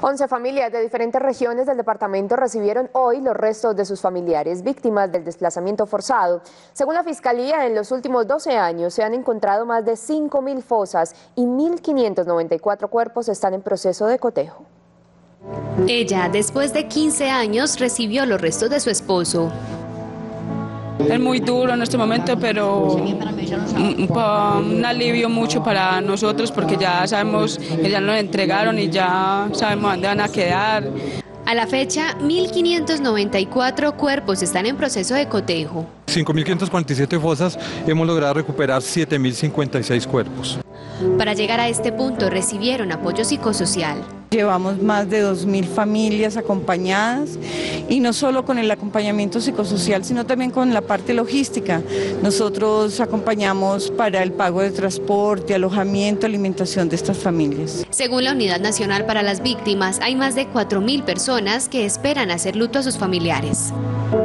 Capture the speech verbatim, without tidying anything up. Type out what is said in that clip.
once familias de diferentes regiones del departamento recibieron hoy los restos de sus familiares víctimas del desplazamiento forzado. Según la Fiscalía, en los últimos doce años se han encontrado más de cinco mil fosas y mil quinientos noventa y cuatro cuerpos están en proceso de cotejo. Ella, después de quince años, recibió los restos de su esposo. Es muy duro en este momento, pero un, un alivio mucho para nosotros porque ya sabemos que ya nos entregaron y ya sabemos dónde van a quedar. A la fecha, mil quinientos noventa y cuatro cuerpos están en proceso de cotejo. cinco mil quinientas cuarenta y siete fosas, hemos logrado recuperar siete mil cincuenta y seis cuerpos. Para llegar a este punto recibieron apoyo psicosocial. Llevamos más de dos mil familias acompañadas y no solo con el acompañamiento psicosocial, sino también con la parte logística. Nosotros acompañamos para el pago de transporte, alojamiento, alimentación de estas familias. Según la Unidad Nacional para las Víctimas, hay más de cuatro mil personas que esperan hacer luto a sus familiares.